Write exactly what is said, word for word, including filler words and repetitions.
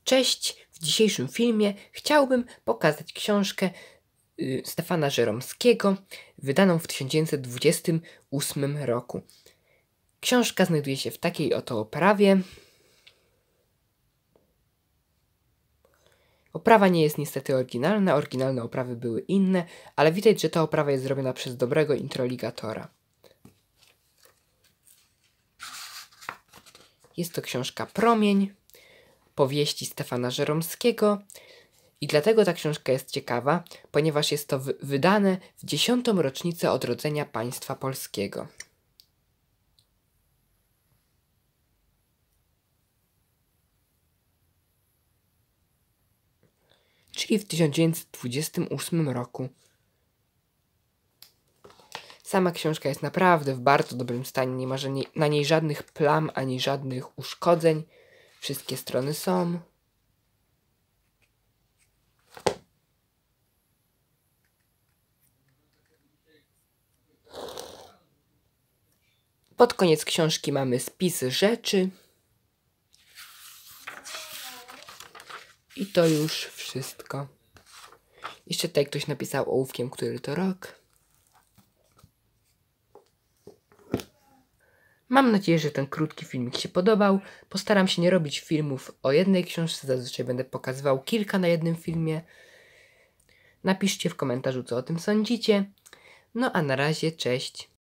Cześć! W dzisiejszym filmie chciałbym pokazać książkę y, Stefana Żeromskiego, wydaną w tysiąc dziewięćset dwudziestym ósmym roku. Książka znajduje się w takiej oto oprawie. Oprawa nie jest niestety oryginalna, oryginalne oprawy były inne, ale widać, że ta oprawa jest zrobiona przez dobrego introligatora. Jest to książka Promień, powieści Stefana Żeromskiego i dlatego ta książka jest ciekawa, ponieważ jest to wydane w dziesiątą rocznicę odrodzenia państwa polskiego. Czyli w tysiąc dziewięćset dwudziestym ósmym roku. Sama książka jest naprawdę w bardzo dobrym stanie, nie ma na niej żadnych plam ani żadnych uszkodzeń. Wszystkie strony są. Pod koniec książki mamy spis rzeczy. I to już wszystko. Jeszcze tutaj ktoś napisał ołówkiem, który to rok. Mam nadzieję, że ten krótki filmik się podobał. Postaram się nie robić filmów o jednej książce, zazwyczaj będę pokazywał kilka na jednym filmie. Napiszcie w komentarzu, co o tym sądzicie. No a na razie, cześć.